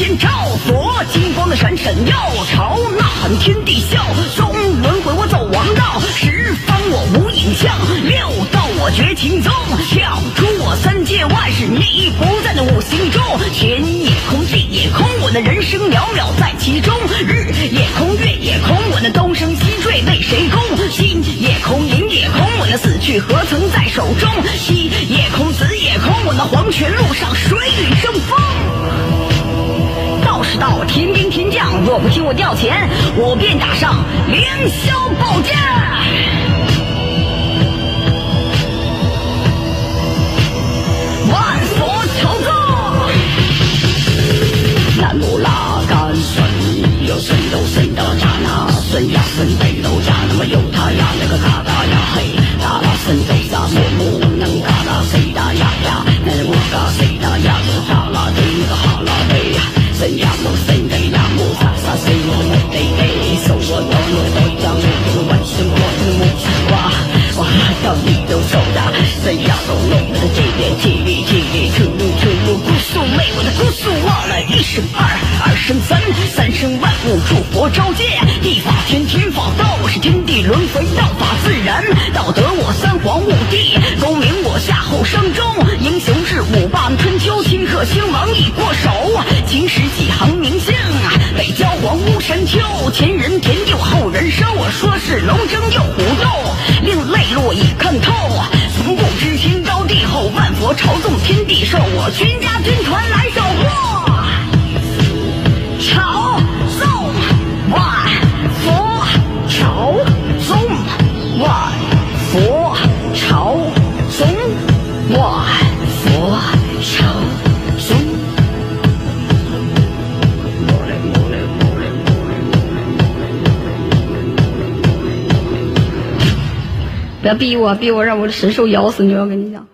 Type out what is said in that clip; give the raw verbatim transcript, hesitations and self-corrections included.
先照佛，金光的闪闪耀，朝呐喊天地笑，中轮回我走王道，十方我无影像，六道我绝情踪，跳出我三界万事，你不在那五行中，天也空地也空，我那人生渺渺在其中，日也空月也空，我那东升西坠为谁攻，心也空银也空，我那死去何曾在手中，西也空子也空，我那黄泉路上水雨争锋。道是道，天兵天将，若不听我调遣，我便打上凌霄宝剑。万佛朝宗，南无拉甘孙，有神有神的刹那，孙呀孙北楼家，那么有他呀那个嘎达呀嘿，达拉孙北呀莫木能嘎达谁达呀呀，那我嘎谁达呀就哈拉对那个哈拉对呀。神呀木神的呀木萨萨谁我木得得，手我刀我刀将我这个万神我这个木西瓜，我到你都手的，神呀都弄的这边这里这里出路出路，姑苏妹我的姑苏忘了一生二，二生三，三生万物诸佛召见，地法天天法道，我是天地轮回道法自然，道德我三皇五帝，功名我夏后商周，英雄志五霸春秋，顷刻兴亡已过手，秦时几行名姓，北焦黄乌山丘，前人田佑后人收，我说是龙争又虎斗，另类落已看透，从不知天高地厚，万佛朝宗天地寿，我军家军团来守护。朝宗万佛朝宗万佛朝宗万佛朝宗。不要逼我，逼我让我的神兽咬死你！我跟你讲。